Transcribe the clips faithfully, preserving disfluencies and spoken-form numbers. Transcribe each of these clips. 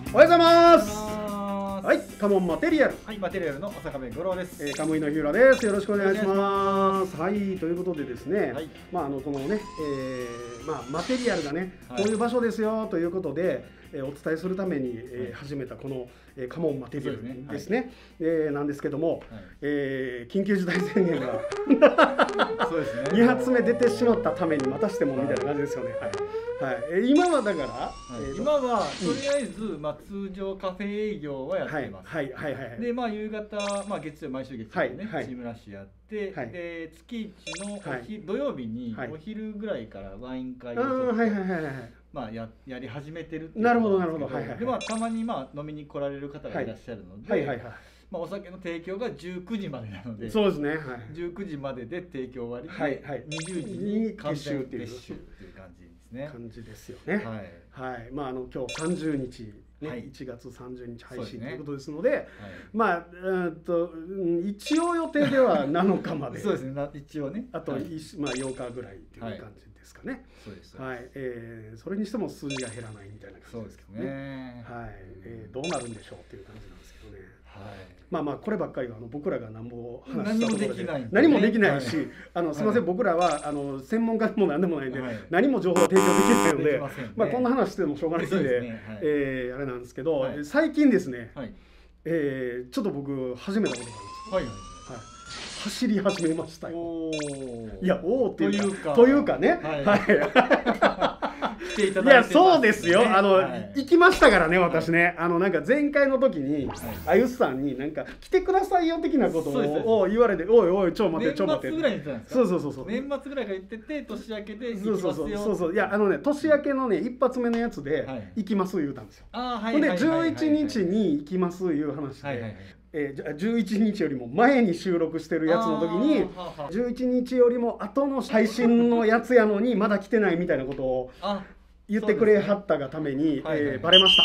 おはようございます。 ははい、カモンマテリアル。 はい、マテリアルの浅壁五郎です。 えー、カムイの日浦です。よろしくお願いします。はい、ということでですね、はい、まああのこのね、えー、まあマテリアルがね、はい、こういう場所ですよということで、えー、お伝えするために、えー、始めたこの、えー、カモンマテリアルですね。はい、えー、なんですけども、はい、えー、緊急事態宣言がそうですね。に発目出てしまったためにまたしてもみたいな感じですよね。はい。はい、え今はだから、はい、今はとりあえず、うん、まあ通常カフェ営業はやってます。 はいはいはいはい。 でまあ夕方、まあ月曜毎週月曜ね、 はい、 チームラッシュやって、はい、で月一のおひ、はい、土曜日にお昼ぐらいからワイン会をまあややり始めてるっていう。 なるほどなるほど。はいはい。 でまあたまにまあ飲みに来られる方がいらっしゃるので。はいはいはい。まあお酒の提供がじゅうくじまでなので、 そうですね。はい、 じゅうくじまでで提供終わりで、 はいはい、 にじゅうじに完全撤収っていう感じですね。 感じですよね。はい、はい、まああの今日さんじゅうにちね、はい、いちがつさんじゅうにち配信ということですので、はい、まあうんと一応予定ではなのかまで、 そうですね。一応ね。 あと、はい、まあようかぐらいっていう感じですかね。はい、そうです。はい、えー、それにしても数字が減らないみたいな感じですけどね。ね、はい、えー、どうなるんでしょうっていう感じなんですけどね。はい、まあまあこればっかりはあの僕らが何も話したところで何もできないし、あのすみません、僕らはあの専門家でも何でもないんで何も情報を提供できないので、まあこんな話してもしょうがないんで、えあれなんですけど、最近ですね、えちょっと僕始めたことがあるんですよ。走り始めましたよ。いや、おおっていうかというかね、はい。いやそうですよ。あの、はい、行きましたからね私ね。あのなんか前回の時に、はい、あゆすさんになんか来てくださいよ的なことを言われて、おいおいちょ待ってちょ待って。 年末ぐらいに言ってたんですか。 そうそうそうそう。 年末ぐらいから言ってて年明けで行きますよ。 そうそうそうそう。いやあのね年明けのね一発目のやつで行きます言うたんですよ。ああはい。でじゅういちにちに行きますいう話で。えー、じゅういちにちよりも前に収録してるやつの時にじゅういちにちよりも後の配信のやつやのにまだ来てないみたいなことを言ってくれはったがためにバレました。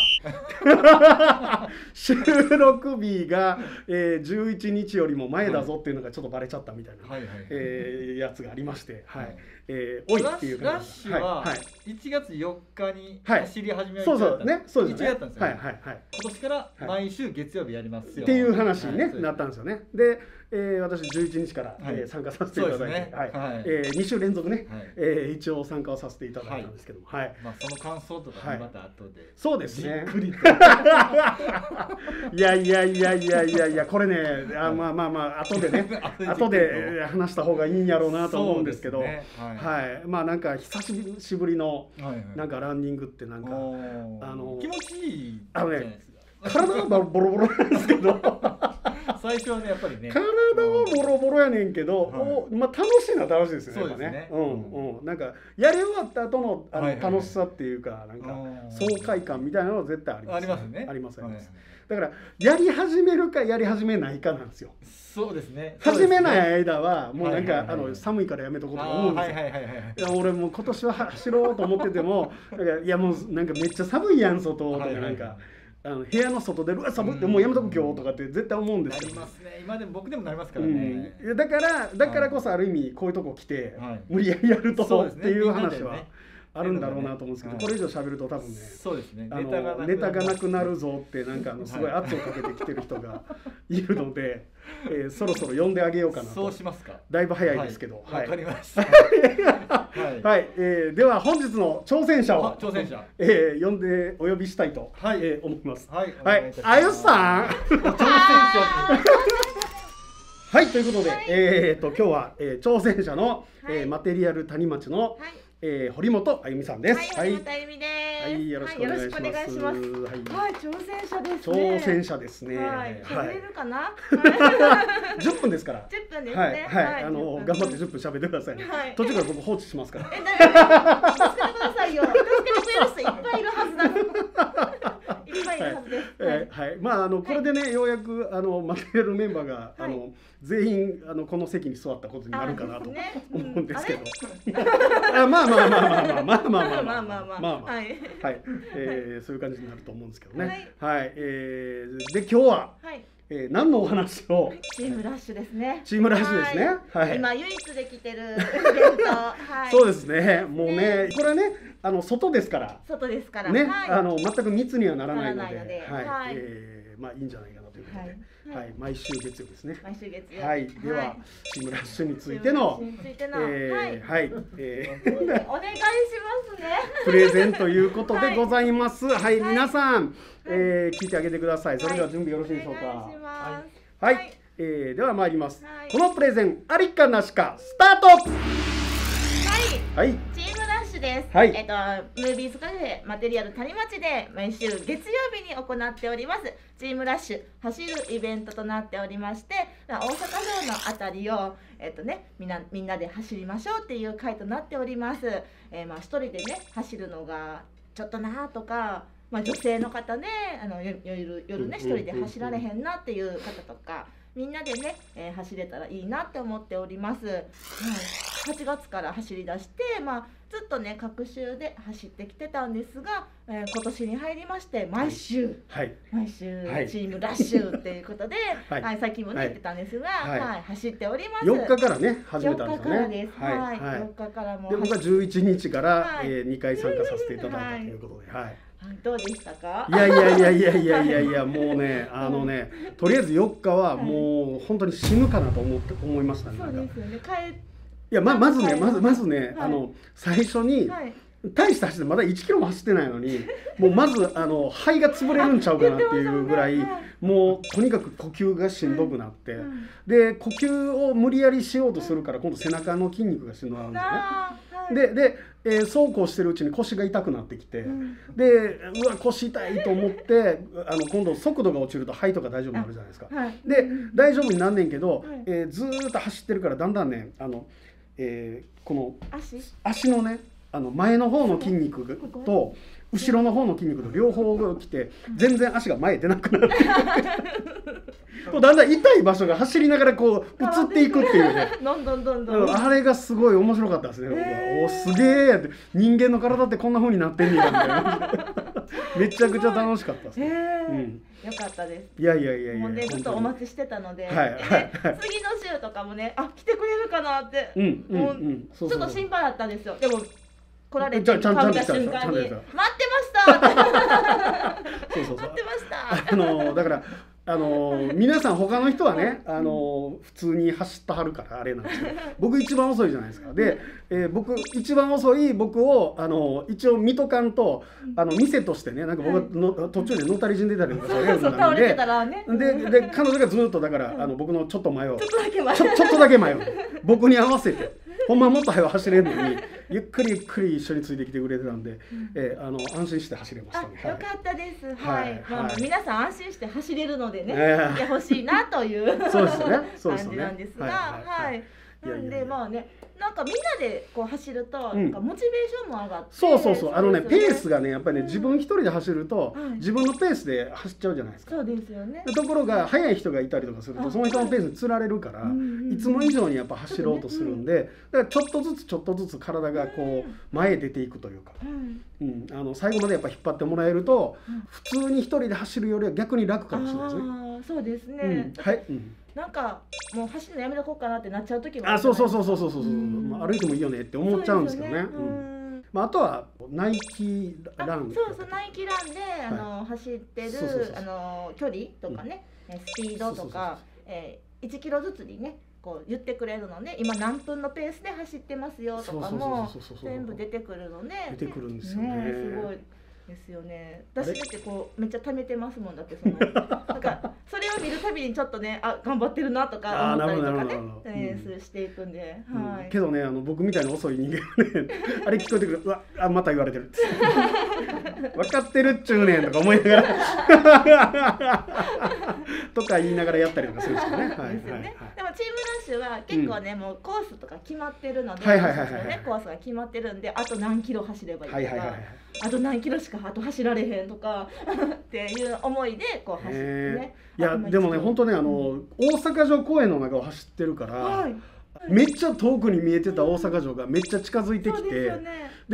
収録日が、えー、じゅういちにちよりも前だぞっていうのがちょっとバレちゃったみたいな、えー、やつがありまして、はい、えー、おいっていう感じ。ラッシュはいちがつよっかに走り始めたんです。そうそうね、そうですね。いちがつだったんですよ。はいはいはい。今年から毎週月曜日やりますよっていう話に、ね、なったんですよね。で、えー、私じゅういちにちから、はい、えー、参加させていただいて、はい、はい、えー、にしゅう連続ね、はい、えー、一応参加をさせていただいたんですけども、はい。 まあその感想とかね、また後で。 そうですね。いやいやいやいやいやいや、これね、あまあまあまあ後でね、後で話した方がいいんやろうなと思うんですけど、はい、まあなんか久しぶりのなんかランニングってなんかあの気持ちいいあのね、体はボロボロなんですけど。 最初はねやっぱりね体はボロボロやねんけど、はい、まあ楽しいのは楽しいですよね。そうですね。うんうん、なんかやり終わった後のあの楽しさっていうかなんか爽快感みたいなのは絶対あります。 ありますね。 ありますあります。だからやり始めるかやり始めないかなんですよ。 そうですね。 始めない間はもうなんかあの寒いからやめとこうとか思うんですよ。俺もう今年は走ろうと思ってても、いやもうなんかめっちゃ寒いやん外とかなんか。あの部屋の外でうわ寒ってもうやめとく今日とかって絶対思うんですよ。 なりますね。今でも僕でもなりますからね。 うん、だからだからこそある意味こういうとこ来て無理やりやるとっていう話はあるんだろうなと思うんですけど、これ以上喋ると多分ね、 そうですね。 ネタがなくなるぞってなんかあのすごい圧をかけてきてる人がいるので、えそろそろ呼んであげようかなと。 そうしますか。 だいぶ早いですけど。 わかりました。 はい、えー、では本日の挑戦者を挑戦者、 えー、呼んでお呼びしたいと、はい、えー、思います。 はい、 はい、あゆさん。挑戦者。はい、ということで、えー、と今日は、えー、挑戦者の、はい、えー、マテリアル谷町の、はい、えー、堀本あゆみさんです。 はい、堀本あゆみです。 はい、よろしくお願いします。 はい、挑戦者ですね。挑戦者ですね。 はい、喋れるかな。 じゅっぷんですから。 じゅっぷんですね。 はい、はい、あの頑張ってじゅっぷん喋ってください。途中から僕放置しますから。 え、助けてくださいよ。助けてくれる人いっぱいいるはずだ。いっぱいいるはずです。 はい、まああのこれでねようやくあのマテリアルメンバーがあの全員あのこの席に座ったことになるかなと思うんですけど。あ、まあまあまあまあまあまあまあまあまあまあまあはい、はい、えー、そういう感じになると思うんですけどね。はい、えー、で今日は、えー、何のお話を？ チームラッシュですね。 チームラッシュですね。 はい。今唯一できてるイベント。 そうですね。もうね、これね、 あの外ですから。 外ですから。 ね、あの全く密にはならないので、はい、ええまあいいんじゃないかなということで、はい、毎週月曜ですね。 毎週月曜。 はい、ではチームラッシュについての、ええはい、ええお願いしますね。 プレゼンということでございます。はい、皆さん、ええ聞いてあげてください。それでは準備よろしいでしょうか。はい、ええでは参ります。このプレゼンありかなしかスタート。はい。 チームラッシュです。 はい。 えっとムービーズカフェマテリアル谷町で毎週月曜日に行っておりますチームラッシュ走るイベントとなっておりまして、大阪城のあたりをえっとねみんなみんなで走りましょうっていう会となっております。えー、まあ一人でね走るのがちょっとなとか。まあ女性の方ね、あの夜夜ね一人で走られへんなっていう方とか、みんなでね、えー、走れたらいいなって思っております。はい、はちがつから走り出して、まあずっとね隔週で走ってきてたんですが、えー、今年に入りまして毎週、はい、毎週チームラッシュっていうことで、はいはい、最近もね言ってたんですが、はいはい、走っております。 よっかからね始めたんですよね。 よっかからです。はい、はい、よっかからも。 で僕はじゅういちにちから、はい、えー、にかい参加させていただいたということで、はい。 どうでしたか？ いやいやいやいやいやいやいやもうねあのねとりあえずよっかはもう本当に死ぬかなと思って思いましたね。 そうですよね。帰いやままずねまずまずね、はい、あの最初に、はい、大した走ってまだいちキロも走ってないのにもうまずあの肺が潰れるんちゃうかなっていうぐらいもうとにかく呼吸がしんどくなって、うん、で呼吸を無理やりしようとするから今度背中の筋肉がしんどくなるんですね。ででえー、そうこうしてるうちに腰が痛くなってきて、うん、でうわ腰痛いと思ってあの今度速度が落ちると肺とか大丈夫になるじゃないですか。はい、で大丈夫になんねんけど、はい、えー、ずーっと走ってるからだんだんねあの、えー、この 足? 足のねあの前の方の筋肉と後ろの方の筋肉と両方が来て全然足が前出なくなるこうだんだん痛い場所が走りながらこう移っていくっていうねどんどんどんどんあれがすごい面白かったですね。僕はおすげえって人間の体ってこんな風になってんねやみたいなめちゃくちゃ楽しかったですね。 うん、よかったです。 いやいやいやいやもうねずっとお待ちしてたので、 はいはい、 次の週とかもねあ来てくれるかなって、うんうんうん、ちょっと心配だったんですよ。でも来られて食べた瞬間に待ってましたって待ってました。 あのだからあの皆さん他の人はねあの普通に走ってはるからあれなんですけど僕一番遅いじゃないですか。で、えー、僕一番遅い僕をあの一応見とかんとあの店としてねなんか僕の途中でのたり死んでたりとかそういうのなんででで彼女がずっとだからあの僕のちょっと前をちょっとだけ前ちょ、ちょっとだけ前を僕に合わせて。ほんまはもっと早く走れるのにゆっくりゆっくり一緒についてきてくれてたんで、うん、えー、あの安心して走れましたね。 よかったです。はい。はいまあ、はい、皆さん安心して走れるのでね、えー、いてほしいなというそうですね。 感じなんですが、はい。なんでまあね、なんかみんなでこう走るとなんかモチベーションも上がって、 そうそうそうあのねペースがねやっぱりね自分一人で走ると自分のペースで走っちゃうじゃないですか。 そうですよね。 ところが速い人がいたりとかするとその人のペースにつられるからいつも以上にやっぱ走ろうとするんで、だからちょっとずつちょっとずつ体がこう前へ出ていくというか、うん、あの最後までやっぱ引っ張ってもらえると普通に一人で走るよりは逆に楽かもしれないですね。 ああそうですね。 うん、はい。うんなんかもう走るのやめとこうかなってなっちゃう時もあそうそうそうそうそうそう、まあ、歩いてもいいよねって思っちゃうんですけどね。うん、まあ、あとはナイキランそうそうナイキランであの、はい、走ってるあの距離とかね、うん、スピードとかいちキロずつにねこう言ってくれるので今何分のペースで走ってますよとかも全部出てくるので出てくるんですよね。 ねすごいですよね。私だってこうめっちゃ貯めてますもんだってそのなんかそれを見るたびにちょっとねあ頑張ってるなとか思ったりとかね、えー、していくんで、 うん、はい。けどねあの僕みたいな遅い人間がねあれ聞こえてくるうわあまた言われてる分かってるっちゅうねんとか思いながらとか言いながらやったりとかするんですよね。はいはいはい。でもチームラッシュは結構ね、うん、もうコースとか決まってるので、はいはいはいはい、コースが決まってるんであと何キロ走ればいいとか。はいはいはいはいあと何キロしかあと走られへんとかっていう思いでこう走ってね。 いやでもね本当ねあの、うん、大阪城公園の中を走ってるから、はい、めっちゃ遠くに見えてた大阪城がめっちゃ近づいてきて、で、ね、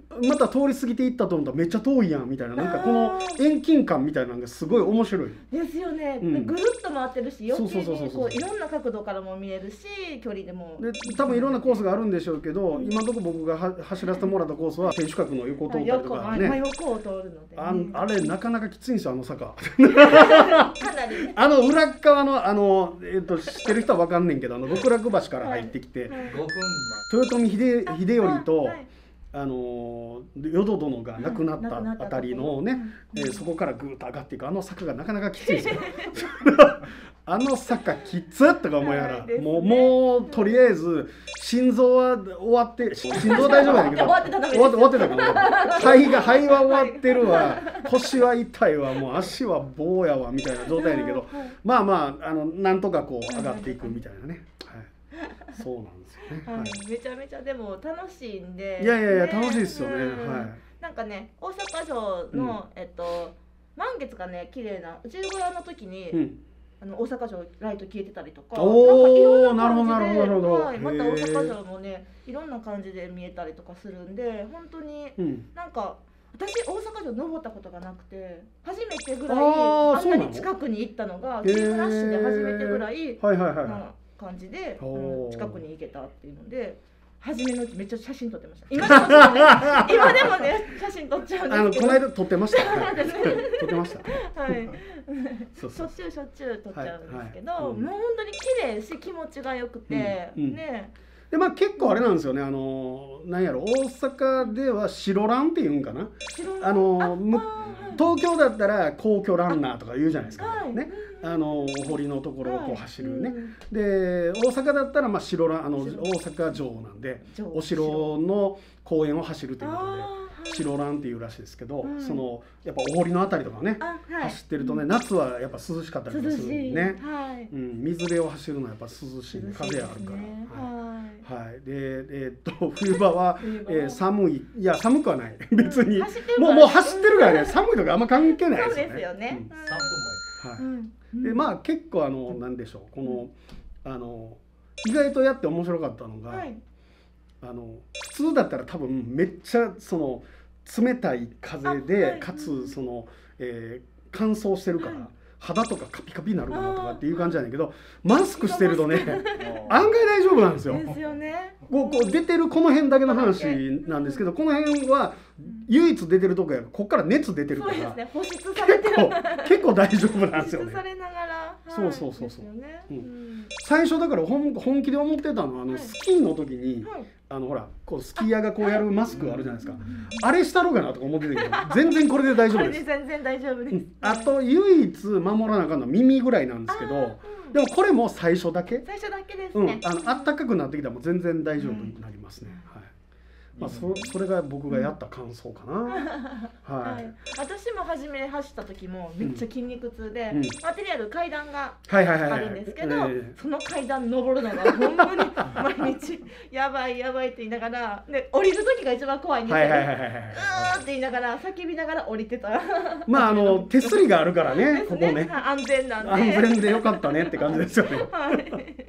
また通り過ぎていったと思ったらめっちゃ遠いやんみたいな、なんかこの遠近感みたいなのがすごい面白いですよね、うん、ぐるっと回ってるし余計にこういろんな角度からも見えるし距離でもで多分いろんなコースがあるんでしょうけど、うん、今のところ僕が走らせてもらったコースは天守閣の横を通ったりとかね、 真横を通るので、ね、 あ, あれなかなかきついんですよ、あの坂かなり、ね、 あの裏側のあの、えー、と知ってる人は分かんねんけど、あの極楽橋から入ってきて、はいはい、豊臣秀秀頼と、はい、あの淀殿が亡くなったあたりのね、うん、えー、そこからぐーっと上がっていくあの坂がなかなかきついですよあの坂きつっとか思いながら、ね、もうもうとりあえず心臓は終わって心臓は大丈夫だけど終わってた終わってたから肺が肺は終わってるわ腰は痛いわもう足は棒やわみたいな状態だけどまあまああのなんとかこう上がっていくみたいなね、はい、そうなんですよね、 はいはい、めちゃめちゃでも楽しいんで、 いやいやいや楽しいですよね、はい、 なんかね大阪城の、うん、えっと満月がね綺麗な内小屋の時に、うん、あの大阪城ライト消えてたりとか、 おおなるほどなるほどなるほど、 はい、また大阪城もねいろんな感じで見えたりとかするんで本当に、うん、なんか私大阪城登ったことがなくて初めてぐらい あ, あんなに近くに行ったのがチームラッシュで初めてぐらいな感じで、うん、近くに行けたっていうので。初めのうちめっちゃ写真撮ってました。今でもね、今でもね写真撮っちゃうんですけど。 あのこの間撮ってました。はい、撮ってました。 はい。そうそうしょっちゅうしょっちゅう撮っちゃうんですけど、はいはい、もう本当に綺麗し気持ちが良くて、うんうん、ね。 でまあ結構あれなんですよね。あのなんやろ大阪では白ランって言うんかな。あの東京だったら皇居ランナーとか言うじゃないですか。はい、ね。あのお堀のところをこう走るね、はい、うん、で大阪だったらまあ城ランあの大阪城なんでお城の公園を走るということで城ランっていうらしいですけど、はい、そのやっぱお堀のあたりとかね、はい、走ってるとね、夏はやっぱ涼しかったりもするんでね、はい、うん、水辺を走るのはやっぱ涼しい、ね、風あるから、ね、はい、はい、でえー、っと冬場はえー、寒いいや寒くはない別に、うん、もうもう走ってるからね寒いとかあんま関係ないですよね。 そうですよね、うん、 さんぷんまえ、 はい、うん、でまあ結構あのなんでしょうこのあの意外とやって面白かったのが、はい、あの普通だったら多分めっちゃその冷たい風で、はい、かつその、えー、乾燥してるから、はい、肌とかカピカピになるかなとかっていう感じなんだけどマスクしてるとね案外大丈夫なんですよ。 ですよね。 こうこう出てるこの辺だけの話なんですけどこの辺は唯一出てるとこやからここから熱出てるから、 そうですね、保湿されてる結構大丈夫なんですよね。 保湿されながら、はい、 そうそうそうそう、 ね、うん、 最初だから本本気で思ってたのはあの、はい、スキーの時に、はい、あのほらこうスキーヤーがこうやるマスクあるじゃないですか、はい、あれしたろうかなとか思ってたけど全然これで大丈夫です。 全然大丈夫です、うん、 あと唯一守らなあかんのは耳ぐらいなんですけど、うん、でもこれも最初だけ最初だけですね、 うん、あの暖かくなってきたらもう全然大丈夫になりますね、うん、はい、まあ、そ, それが僕がやった感想かな、うん、はい、 はい、私も初め走った時もめっちゃ筋肉痛で、うん、マテリアル階段があるんですけど、その階段登るのが本当に毎日やばいやばいって言いながらで降りる時が一番怖いんですよね。うーって言いながら叫びながら降りてたまああの手すりがあるからねここね安全なんで安全でよかったねって感じですよね、はい、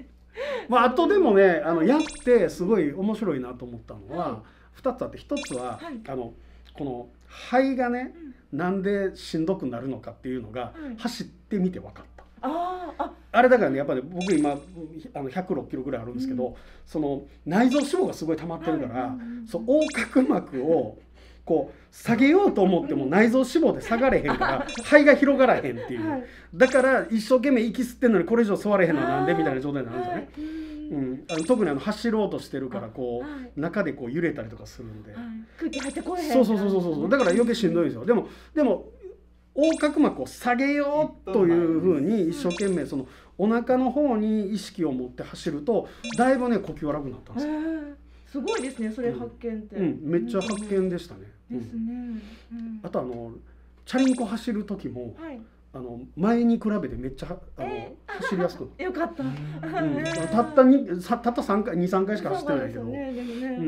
まああとでもねあのやってすごい面白いなと思ったのは、はい、ふたつあってひとつは、はい、あのこの肺がね、うん、なんでしんどくなるのかっていうのが、うん、走ってみて分かった。 あ, あ, あれだからねやっぱり、ね、僕今あのひゃくろっキロぐらいあるんですけど、うん、その内臓脂肪がすごい溜まってるから、はい、そう横隔膜をこう下げようと思っても内臓脂肪で下がれへんから肺が広がらへんっていう、はい、だから一生懸命息吸ってんのにこれ以上吸われへんのはなんでみたいな状態になるんですよね、はい、うん、あの特にあの走ろうとしてるからこう、はい、中でこう揺れたりとかするんで、はい、 空気入ってこれへんそうそうそうそうそうだから余計しんどいんですよ。でもでも横隔膜を下げようというふうに一生懸命そのお腹の方に意識を持って走るとだいぶね呼吸荒くなったんですよ。 すごいですねそれ発見って、 うんうん、めっちゃ発見でしたね。 ですね、うんうん、あとあのチャリンコ走る時も、はい、あの前に比べてめっちゃあの、えー、走りやすくなった。 よかった。うん、 たったにたった三回二三回しか走ってないけど、ねねうん、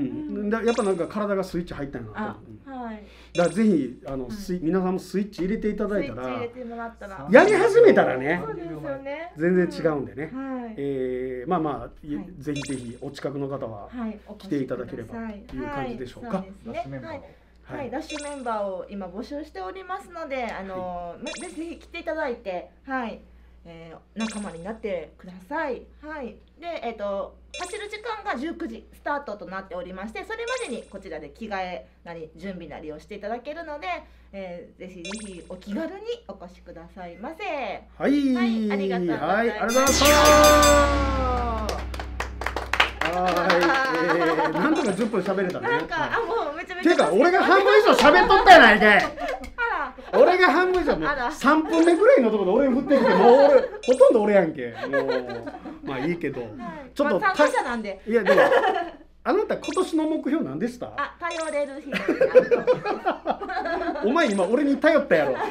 やっぱなんか体がスイッチ入ったんやなと。はい。だからぜひあの、はい、スイ皆さんもスイッチ入れていただいたら、 入れてもらったらやり始めたらね、 そうですよね、 全然違うんでね。 はい、 えー、まあまあ、はい、ぜひぜひお近くの方は来ていただければという感じでしょうか。 はい、そうですね。はいはい、ラッシュメンバーを今募集しておりますので、あのー、ぜひ来ていただいて、はい、えー、仲間になってください。はい、で、えっと走る時間がじゅうくじスタートとなっておりまして、それまでにこちらで着替えなり準備なりをしていただけるので、えー、ぜひぜひお気軽にお越しくださいませ。 はい、 はい、ありがとうございます。はい、ありがとうございました。 はい、えー、なんとかじゅっぷん喋れたね。 なんか、あ、もうめちゃめちゃ。 ていうか、俺が半分以上喋っとったやないかい。俺が半分以上もうさんぷんめぐらいのところで俺振ってきて、もう俺ほとんど俺やんけ。もうまあいいけど、はい、 ちょっと参加者なんで。 いやでもあなた今年の目標何でした？ あ、頼れる人。 お前今俺に頼ったやろ。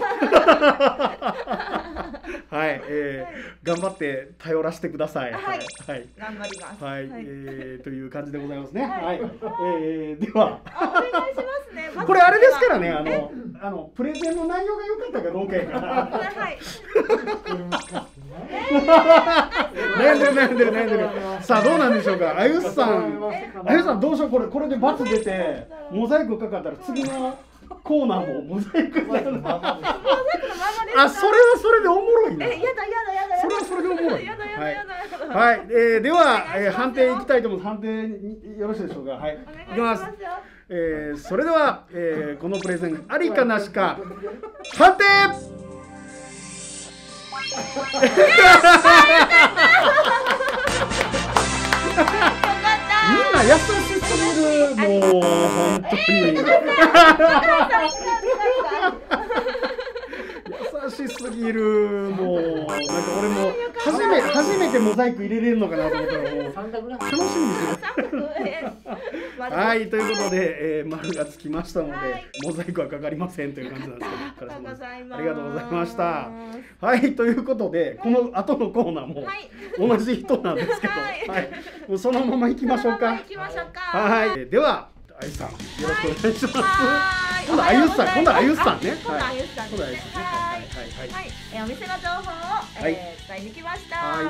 はい、えー、頑張って頼らせてください。 はい、はい、頑張ります。 はい、えー、という感じでございますね。はい、えー、ではお願いしますね。 これあれですからね、あのあのプレゼンの内容が良かったかどうかやから。はい。悩んでる悩んでる悩んでる。さあどうなんでしょうか。あゆさん、あゆさんどうしよう、これこれでバツ出てモザイクかかったら次のコーナーもモザイクになるな。あ、それはそれでおもろいな。 え、やだやだやだ。 それはそれでおもろい。 やだやだやだ。 はい、えー、では、えー、判定いきたいと思います。判定よろしいでしょうか。はい、いきます。えー、それでは、えー、このプレゼンありかなしか判定。みんな優しすぎる、もう本当に。優しすぎる、もうなんか俺も初め初めてモザイク入れれるのかなと思ったらもう楽しみですよ。はい、ということで、えー、丸がつきましたので、はい、モザイクはかかりませんという感じなんですけど、ありがとうございました。はい、ということで、この後のコーナーも同じ人なんですけど、はいはい、もうそのまま行きましょうか。 行きましょうか。 はい、ではあゆさん、よろしくお願いします。今度あゆさん、今度あゆさんね。 今度あゆさんですね。はいはいはい。お店の情報を伝えに来ました。はい、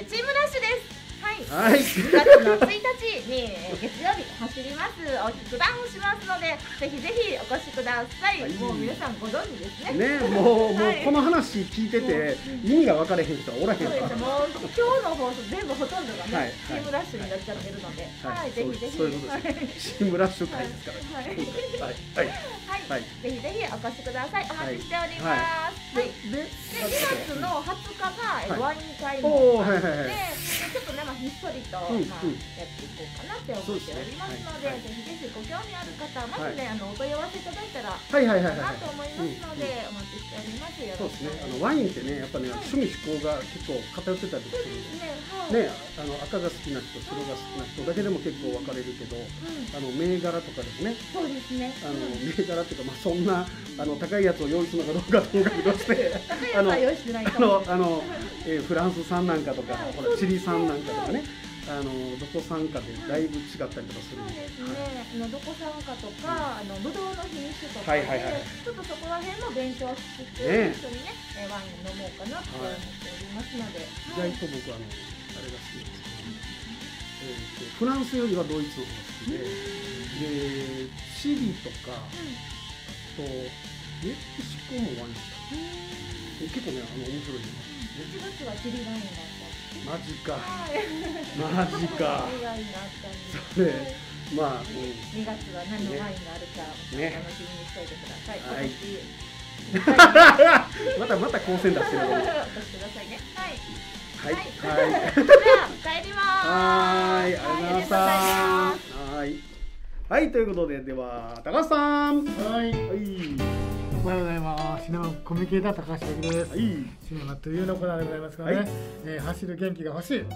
チームラッシュです。はい、しがつのついたちに月曜日走ります。大きくダウンしますので、ぜひぜひお越しください。もう皆さんご存知ですね。 ね、もうもうこの話聞いてて意味が分かれへん人はおらへんから。 もう今日の放送全部ほとんどがね、チームラッシュになっちゃってるので、はい、ぜひぜひ。 そういうことです。チームラッシュ会ですから。はいはい、ぜひぜひお越しください。お待ちしております。はい。で、にがつのはつかがワイン会もあって、ちょっとね、まあひっそりとまあやっていこうかなって思っておりますので、ぜひぜひご興味ある方はまずね、あのお問い合わせいただいたらいいかなと思いますので、お待ちしております。よろしくお願いします。 そうですね。あのワインってね、やっぱね、趣味嗜好が結構偏ってたりするんで、ね、あの赤が好きな人、白が好きな人だけでも結構分かれるけど、あの銘柄とかでもね、 そうですね。 あの銘柄っていうか、まあそんなあの高いやつを用意するのかどうかともかくとして、 あのあのあのえフランス産なんかとか、ほらチリ産なんかとかね。あのどこ産かでだいぶ違ったりとかするんで、 そうですね。あのどこ産かとか、あのブドウの品種とかで、ちょっとそこら辺も勉強しつつ、一緒にねワイン飲もうかなって思っておりますので。 意外と僕あのあれが好きですけど、えフランスよりはドイツの方が好きで、でチリとかとメキシコもワインした。結構ねあの面白いの。 いちがつはチリワインだった。 マジか。マジか。それ、まあ、 にがつは何のワインがあるか楽しみにしておいてください。 はい。またまた高専出してる。 お越しくださいね。はい。 はい。はい。 では帰ります。 はい。ありがとうございました。はい。はい、ということで、では高橋さん。 はい。はい。おはようございます。シネマコミュニケーター高橋です。はい。シネマというのコーナーでございますからね。はい、えー、走る元気が欲しい。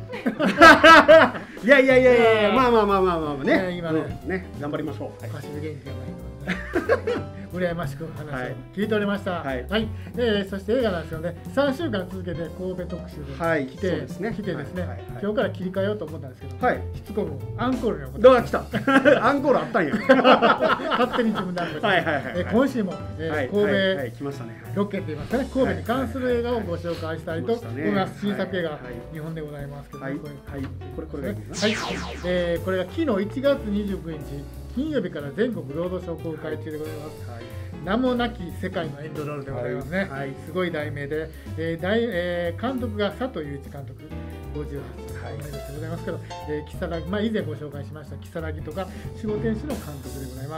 いやいやいやいや、まあまあまあまあまあね。 ね今ね、 うん、ね頑張りましょう。 はい、走る元気がない。羨ましく話を聞いておりました。はい。はい、えー、そして映画なんですよね。さんしゅうかん続けて神戸特集で来て、はい、そうですね。来てですね、はいはいはい、今日から切り替えようと思ったんですけど、はい、しつこくアンコールにどう来た。アンコールあったんや。 勝手に自分でアンコール。はいはいはい。え今週も、えー、神戸、はいはい、来ましたね。ロケって言いますかね、神戸に関する映画をご紹介したいと思います。新作映画、日本でございますけど、はい、はい、これこれはい、えー、これが昨日いちがつにじゅうくにち。 金曜日から全国ロードショー公開中でございます。はい、名もなき世界のエンドロールでございますね。はいはい、すごい題名で、えー大えー、監督が佐藤雄一監督、ごじゅうはっさい、おめでとうございますけど、えー、キサラギ、まあ、以前ご紹介しましたキサラギとか守護天使の監督でございます。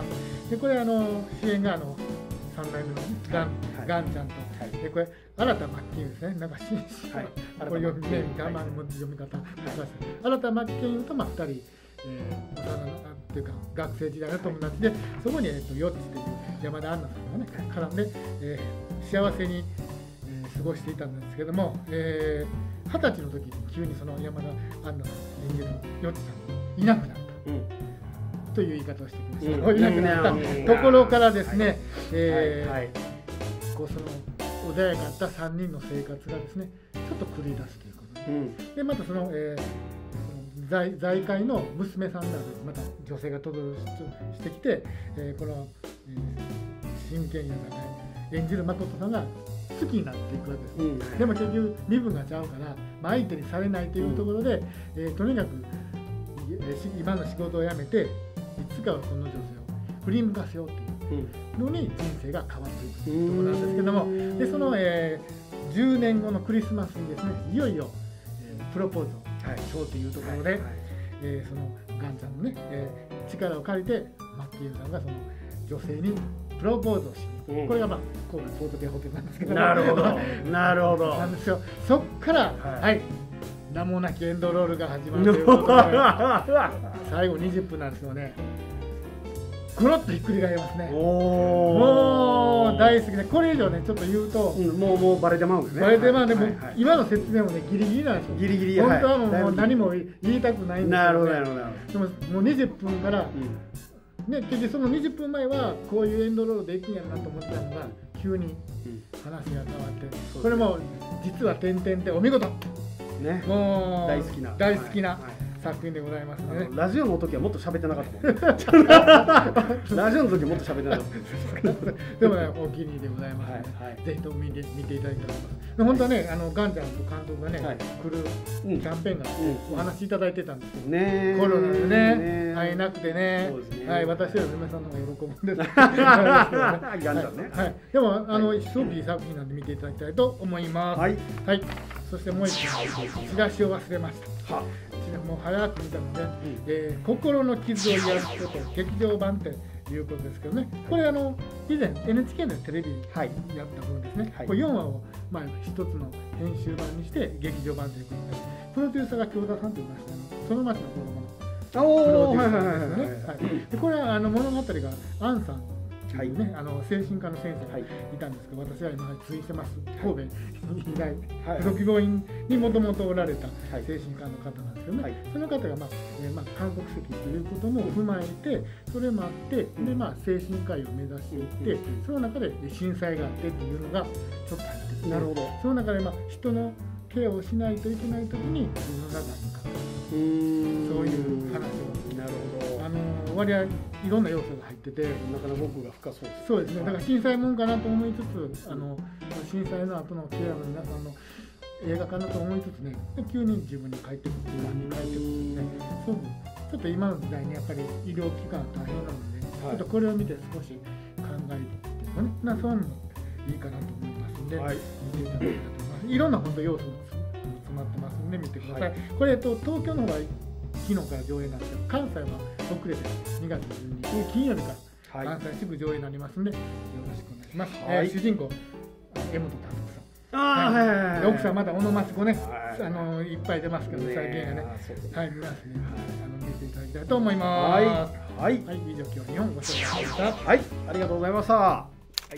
でこれあの主演があのさん代目のガン、はい、ガンちゃんと、はい、でこれ新田真剣ですね、なんか新種、はい、これ読みね、我慢の読み方、新田真剣とまあふたり、えー、幼っていうか学生時代の友達で、そこに、えー、とヨッチという山田杏奈さんがね絡んで、えー、幸せに、えー、過ごしていたんですけども、えー、はたちの時に急にその山田杏奈さん演じるヨッチさんいなくなった、うん、という言い方をしてきました。うん、いなくなったところからですね、はい、えーはいはい、こうその穏やかだったさんにんの生活がですねちょっと狂い出すということで、うん、でまたその、えー、財, 財界の娘さんがまた女性が登場してきて、えー、この、えー、真剣佑が、ね、演じる誠さんが好きになっていくわけです、うん、でも結局身分がちゃうから、まあ、相手にされないというところで、うん、えー、とにかく、えー、今の仕事を辞めていつかはこの女性を振り向かせようというのに人生が変わっていくというところなんですけども、でその、えー、じゅうねんごのクリスマスにですねいよいよ、えー、プロポーズをしようというところで、はいはい、えー、そのガンちゃんのね、えー、力を借りてマッキーユーさんがその女性にプロポーズをしに、うん、これがまあ神戸ポートベイホテルなんですけど、 なるほどなるほどなんですよ。そっから、はい、はい、名もなきエンドロールが始まるということで最後にじゅっぷんなんですよね。コロッとひっくり返りますね。もう大好きで、これ以上ねちょっと言うと、うん、 もうもうバレてまうんですね。 バレてまうんで、はいはいはい、今の説明もねギリギリなんですよ。 ギリギリ、 本当はもう、はい、もう何も言いたくないんですけど、ね、 なるほどなるほど。 でももうにじゅっぷんから、うん、ね、結局そのにじゅっぷんまえはこういうエンドロールでいくんやなと思ってたのが急に話が変わって、うん、これも実は点々でお見事。ね、もう大好きな大好きな。はいはい、作品でございますね。 ラジオの時はもっと喋ってなかったもんね。ラジオの時はもっと喋ってなかったでもね、お気に入りでございますので、はいはい、ぜひとも見て見ていただきたいと思います。本当はね、あのガンちゃんと監督がね、はい、来るキャンペーンが、うん、お話しいただいてたんですけど、ね、コロナでね、会えなくてね、ね、はい、私より嫁さんの方が喜ぶんです。ガンちゃんね。はい、でもあのすごくいい作品なんで見ていただきたいと思います。はい。はい。そしてもう一個、チラシを忘れました。はもう早く見たので、うん、えー、心の傷を癒すこと劇場版っていうことですけどね、これあの以前 エヌエイチケー のテレビやったものですね、はい、これよんわをまあ一つの編集版にして劇場版ということで、プロデューサーが京田さんといいまして、その町の子供のプロデューサーですね。でこれはあの物語がアンさんというね、はい、あの精神科の先生がいたんですけど、私は今通院してます、神戸医大附属病院にもともとおられた精神科の方なんですけどね、はい、その方が、まあえーまあ、韓国籍ということも踏まえて、それもあって、でまあ、精神科医を目指していって、その中で震災があってっていうのがちょっと入ってきて、なるほど、その中で、まあ、人のケアをしないといけないときに自分の中にかかる、そういう話を。なるほど。あの割合いろんな要素が入ってて、 なかなか僕が深そうです。 そうですね。だから震災もんかなと思いつつ、あの震災の後のケアの皆さんの映画かなと思いつつね、急に自分に帰ってくる、自分に帰ってくるんで、そう、ちょっと今の時代にやっぱり医療機関大変なので、はい、ちょっとこれを見て少し考えるっていうかね、なそういうのもいいかなと思いますんで、はい、見ていただきたいと思います。いろんな本当要素が詰まってますんで見てください。はい、これと東京の方が昨日から上映なんですけど、関西は遅れてにがつじゅうににち金曜日から関西すぐ上映になりますので、よろしくお願いします。はい、えー、主人公江本監督さん、あ、はいはいはい、奥さんまだオノマスコね、はい、あのいっぱい出ますけど、最近がね、はい、皆さんね、あの見ていただきたいと思います。はい、はい、はい、以上今日日本ご紹介しました。 はい、ありがとうございました。はい。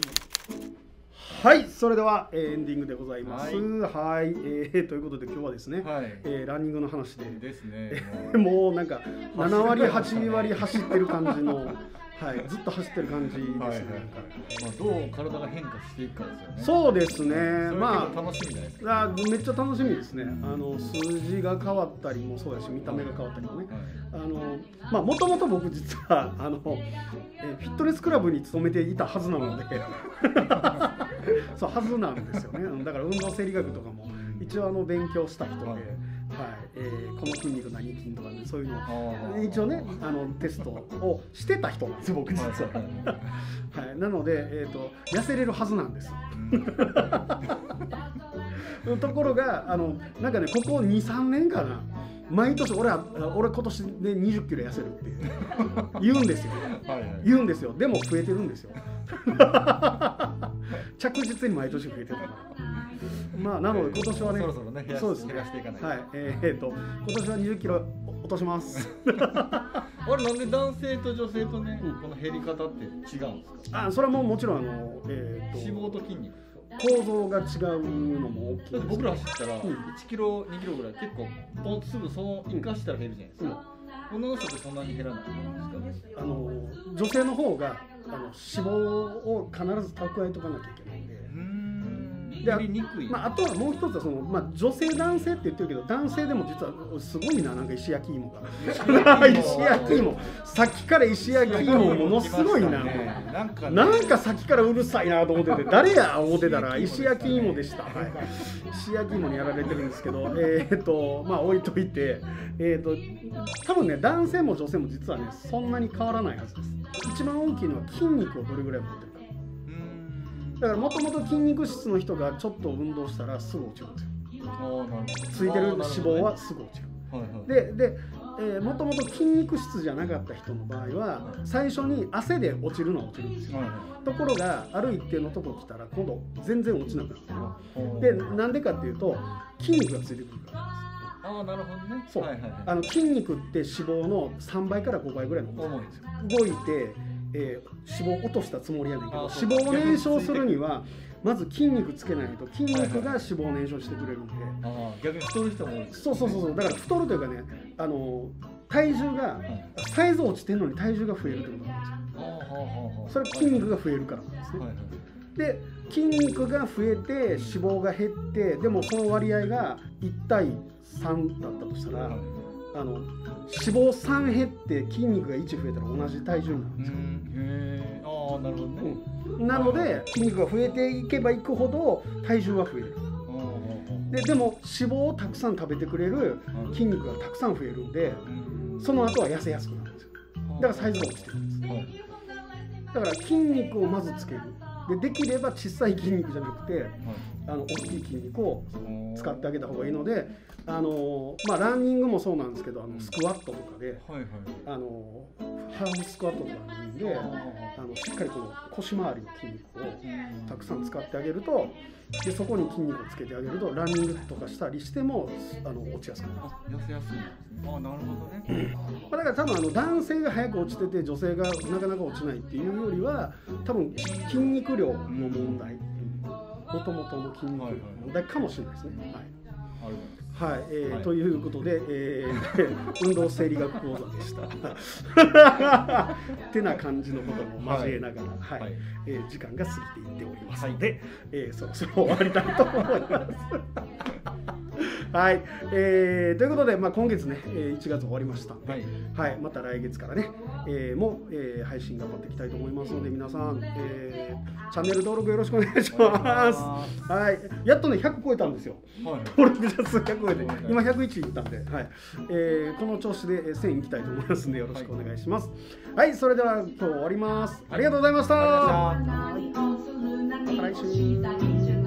はい、それでは、えー、エンディングでございます。はい、はい、えー、ということで今日はですね、はい、えー、ランニングの話でですね、 もうなんかななわりはちわり走ってる感じの、はい、ずっと走ってる感じですね。はいはい、 まあ、どう体が変化していくかですよね。 そうですね。 まあ楽しみじゃないですか。 あ、めっちゃ楽しみですね。あの数字が変わったりもそうだし、見た目が変わったりもね。はい、あのまあもともと僕実はあのえフィットネスクラブに勤めていたはずなので、そうはずなんですよね。だから運動生理学とかも一応あの勉強した人で。はえー、この筋肉何筋とかね、そういうのを一応ねあのテストをしてた人なんです僕実は。はい、なので、えーと、痩せれるはずなんです。ところがあのなんかねここにさんねんかな、毎年俺は俺今年でにじゅっキロ痩せるって言うんですよ。はいはい、言うんですよ。でも増えてるんですよ。着実に毎年増えてるから。まあなので今年はね、 そろそろね、そうですね、減らしていかないと。 はい、えー、っと今年はにじゅっキロ落とします。 あれなんで男性と女性とね、うん、この減り方って違うんですか？ あ、それはもうもちろんあの、えー、っと脂肪と筋肉。 構造が違うのも大きい。 僕ら走ったらいちキロにキロぐらい結構ポンすぐその生かしたら減るじゃないですか。女の人ってそんなに減らないんですか？ あの女性の方があの脂肪を必ず蓄えとかなきゃいけないんで。であ, まあ、あとはもう一つはその、まあ、女性男性って言ってるけど男性でも実はすごいな、なんか石焼き芋が石焼き芋さっきから石焼き芋ものすごいな、なんか、ね、なんかさっきからうるさいなと思ってて誰や思ってたら石焼き芋でした。はい、石焼き芋にやられてるんですけど、えー、っとまあ置いといて、えー、っと多分ね男性も女性も実はねそんなに変わらないはずです。一番大きいのは筋肉をどれぐらい持ってるか。だからもともと筋肉質の人がちょっと運動したらすぐ落ちるんですよ。ついてる脂肪はすぐ落ちる。で、で、えー、もともと筋肉質じゃなかった人の場合は最初に汗で落ちるのは落ちるんですよ。ところがある一定のとこ来たら今度全然落ちなくなる。で、なんでかっていうと筋肉がついてくるから。 ああ、なるほどね。 そう、はいはいはい、あの筋肉って脂肪のさんばいからごばいぐらいの重いんですよ。動いてえー、脂肪を落としたつもりやねんけど、脂肪を燃焼するにはまず筋肉つけないと筋肉が脂肪を燃焼してくれるんで、 はいはい、あ逆に太る人も多いです、ね、 そうそうそう、だから太るというかね、あの体重が、はい、サイズ落ちてるのに体重が増えるってことなんですよ。それは筋肉が増えるからなんですね。はいはい、で筋肉が増えて脂肪が減って、でもその割合がいち対さんだったとしたら、はい、あの脂肪さん減って筋肉がいち増えたら同じ体重になるんですよ。 へー、ああなるほどね。 うん、なので筋肉が増えていけばいくほど体重は増える。で, でも脂肪をたくさん食べてくれる筋肉がたくさん増えるんで、その後は痩せやすくなるんですよ。だからサイズが落ちてるんです。だから筋肉をまずつける。で, できれば小さい筋肉じゃなくて、あの大きい筋肉を使ってあげた方がいいので、あのまあ、ランニングもそうなんですけど、あのスクワットとかで、はいはい、あのハーフスクワットとかであのしっかりこの腰回りの筋肉をたくさん使ってあげると、でそこに筋肉をつけてあげるとランニングとかしたりしてもあの落ちやすくなる。 痩せやすいんですね。あ、なるほどね。 だから多分あの男性が早く落ちてて女性がなかなか落ちないっていうよりは、多分筋肉量の問題、もともとの筋肉量の問題かもしれないですね。はい、あるはい、えーはい、ということで、えー、運動生理学講座でした。てな感じのことも交えながら、はいはい、えー、時間が過ぎていっておりますので、はい、えー、そろそろ終わりたいと思います。はい、えー、ということで、まあ、今月ねいちがつ終わりましたので、はいはい、また来月からね、えー、も、えー、配信頑張っていきたいと思いますので、皆さん、えー、チャンネル登録よろしくお願いします。はい、やっとねひゃく超えたんですよ、はい、登録者数ひゃく超えて今ひゃくいちいったんで、はい、えー、この調子でせんいきたいと思いますのでよろしくお願いします。はい、はい、それでは今日終わります。ありがとうございました。また来週。